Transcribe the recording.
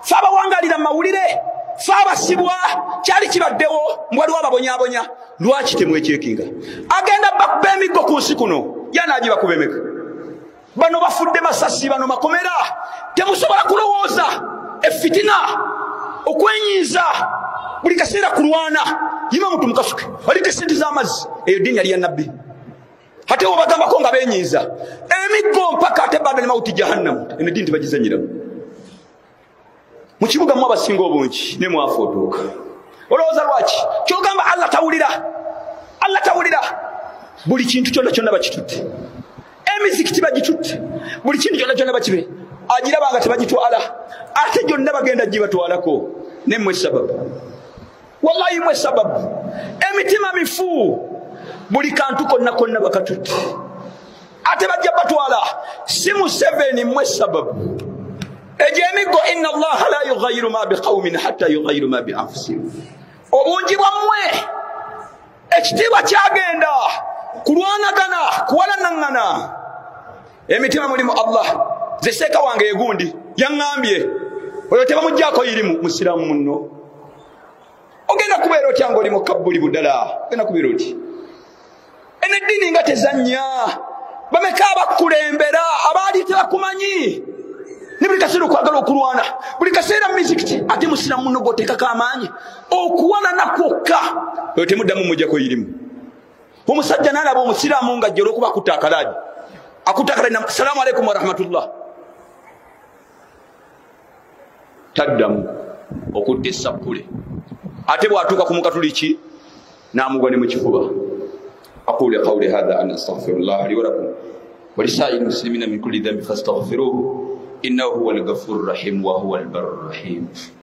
faba wangalira mawulire faba sibwa kyali kibaddewo mbwaliwo ababonyabonya lwaki temwekyekinga agenda bakuba emiggo ku nsi kuno yanaagiba kubemeka bano bafudde masasi bano makomera temusobola kulowooza efitina okwenyiiza buli kaseera kulwana yima muntu mukasuke walite sente z'amazzi eyo ddiini yali ya nabbi ate obagambako nga benyiiza emiggo mpaka ate badali mauti jahannamu eno ddiini tebagizanyiramu mu kibuga mu abasinga obungi ne mwafootuuka olowooza lwaki kyogamba Allah tawulira buli kintu kyonna kyonna bakitutte emizikiti bagitutte buli kintu kyonna kyonna bakibe agirabanga tebagitwala ate gyonna bagenda gibatwalako nemmwe sababu wallahi mwe sababu emitima mifu buli kantu konna konna bakatutte ate bajja batwala si Museveni mwe sababu ejemigo inna Allah la yughayyiru ma biqaumin hatta yughayyiru ma bi anfusihim obungi bwammwe ekitiibwa kyagenda kulwanagana kuwalanangana emitima mulimu Allah zeseeka wange egundi yaŋŋambye oyo tebamuggyako irimu musiraamu munno ogenda kubeera otya ng'oli mukabbuli buddala ogenda kubeera oti eno eddiini nga tezannya bameka abakulembera abaali tebakumanyi ne buli kaseera okwagala okulwana buli kaseera mizikiti ate musiraamu munno gw'oteekako amaanyi okuwalana kwokka oyo temuddamu muggyako irimu omusajja n'alaba omusiraamu ng'ajja olw'okuba akutta akalaadi salaamu alaikum wa rahmatullah taddamu okutta esappule ate bw'atuuka ku mukatuliki n'amugwa ne mu kifuba aqulu qawli hadha an astaghfirullah li wa lakum wa lisa'il muslimina min kulli dhanbin fastaghfiruhu innahu huwal ghafurur rahim wa huwal barrur rahim